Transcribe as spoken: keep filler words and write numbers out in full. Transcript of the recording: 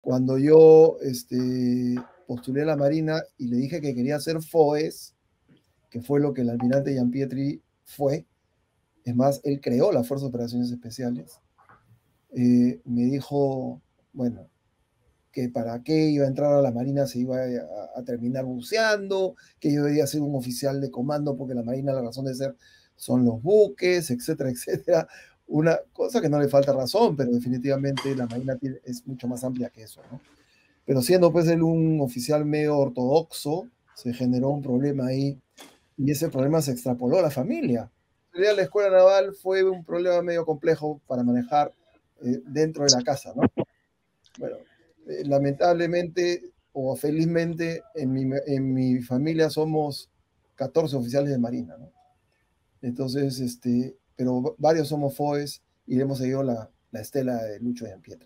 cuando yo este, postulé a la Marina y le dije que quería ser FOES, que fue lo que el almirante Gianpietri fue, es más, él creó la Fuerza de Operaciones Especiales, eh, me dijo, bueno, que para qué iba a entrar a la Marina, se iba a, a terminar buceando, que yo debía ser un oficial de comando porque la Marina, la razón de ser son los buques, etcétera, etcétera. Una cosa que no le falta razón, pero definitivamente la Marina tiene, es mucho más amplia que eso, ¿no? Pero siendo pues él un oficial medio ortodoxo, se generó un problema ahí y ese problema se extrapoló a la familia. En realidad, la escuela naval fue un problema medio complejo para manejar eh, dentro de la casa, ¿no? Bueno, eh, lamentablemente o felizmente en mi, en mi familia somos catorce oficiales de Marina, ¿no? Entonces, este, pero varios somos FOES y le hemos seguido la, la estela de Lucho Gianpietri.